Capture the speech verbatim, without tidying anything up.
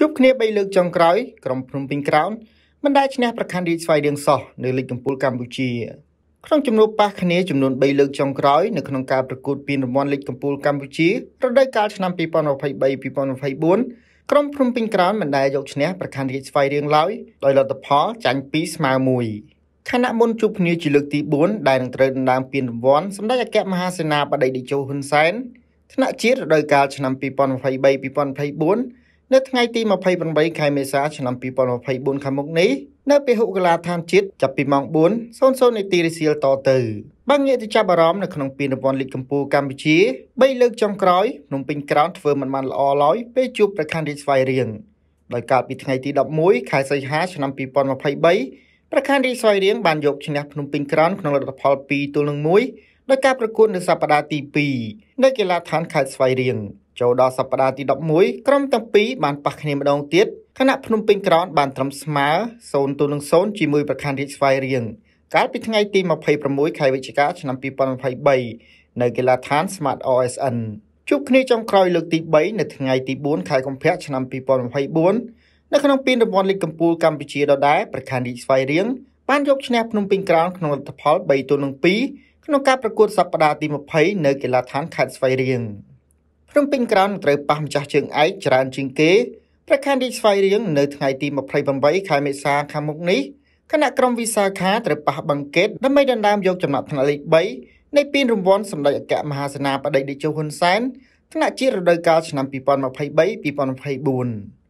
ជួបគ្នាបីលើកចុងក្រោយក្រុមភ្នំពេញក្រោនមិនដែលឈ្នះប្រខណ្ឌរាជស្វ័យរៀងសោះនៅលីកកំពូលកម្ពុជាក្នុងចំនួនប៉ះគ្នាចំនួនបីលើកចុងក្រោយនៅក្នុងការប្រកួតពានរង្វាន់លីកកំពូលកម្ពុជារដូវកាលឆ្នាំពីរពាន់ម្ភៃបី ពីរពាន់ម្ភៃបួនក្រុមភ្នំពេញក្រោនមិនដែលយកឈ្នះប្រខណ្ឌរាជស្វ័យរៀងឡើយដោយលទ្ធផលចាញ់ពីរស្មើមួយខណៈមុនជួបគ្នាជាលើកទីបួនដែលនឹងត្រូវដណ្ដើមពានរង្វាន់សម្ដេចអគ្គមហាសេនាបតីតេជោហ៊ុនសែនថ្នាក់ជាតិរដូវកាលឆ្នាំពីរពាន់ម្ភៃបី ពីរពាន់ម្ភៃបួននៅថ្ងៃទីម្ភៃប្រាំបីខែមេសាឆ្នាំពីរពាន់ម្ភៃបួនខាងមុខនេះនៅពហុកីឡដ្ឋានជាតិចាប់ពីម៉ោងបួន នាទីរៀសៀលតទៅបើងាកទៅចាប់អារម្មណ៍នៅក្នុងពានរង្វាន់លីកកំពូលកម្ពុជាបីលើកចុងក្រោយភ្នំពេញក្រោនធ្វើមិនបានល្អឡើយពេលជួបប្រខណ្ឌរាជស្វ័យរៀងដោយកាលពីថ្ងៃទីដប់មួយខែសីហាឆ្នាំពីរពាន់ម្ភៃបីប្រខណ្ឌរាជស្វ័យរៀងបានយកឈ្នះភ្នំពេញក្រោនក្នុងលទ្ធផលពីរទល់នឹងមួយដោយការប្រកួតនៅសប្តាហ៍ទីពីរនៅកីឡដ្ឋានខេត្តស្វាយរៀងចូលដល់សប្តាហ៍ទីដប់មួយក្រុមទាំងពីរបានប៉ះគ្នាម្ដងទៀតខណៈភ្នំពេញក្រោនបានត្រឹមស្មើศูนย์ទល់នឹងศูนย์ជាមួយប្រខណ្ឌរាជស្វ័យរៀងកាលពីថ្ងៃទីម្ភៃប្រាំមួយខែវិច្ឆិកាឆ្នាំពីរពាន់ម្ភៃបីនៅកីឡដ្ឋាន Smart អ អេស អិន ជួបគ្នាចុងក្រោយលើកទីបីនៅថ្ងៃទីបួនខែកុម្ភៈឆ្នាំពីរពាន់ម្ភៃបួននៅក្នុងពានរង្វាន់លីកកំពូលកម្ពុជាដដែលប្រខណ្ឌរាជស្វ័យរៀងបានយកឈ្នះភ្នំពេញក្រោនក្នុងលទ្ធផលបីទល់នឹងពីរក្នុងការប្រកួតសប្តាហ៍ទីម្ភៃនៅកីឡដ្ឋានខេត្តស្វាយរៀងភ្នំពេញក្រោនត្រូវប៉ះម្ចាស់ជើងឯកច្រើនជាងគេប្រខណ្ឌរាជស្វ័យរៀងនៅថ្ងៃទីម្ភៃប្រាំបីខែមេសាខាងមុខនេះគណៈក្រុមវិសាខាត្រូវប៉ះបឹងកេតដើម្បីដណ្ដើមយកចំណាត់ថ្នាក់លេខបីនៃពានរង្វាន់សម្ដេចអគ្គមហាសេនាបតីតេជោហ៊ុនសែនថ្នាក់ជាតិរដូវកាលឆ្នាំពីរពាន់ម្ភៃបី ពីរពាន់ម្ភៃបួន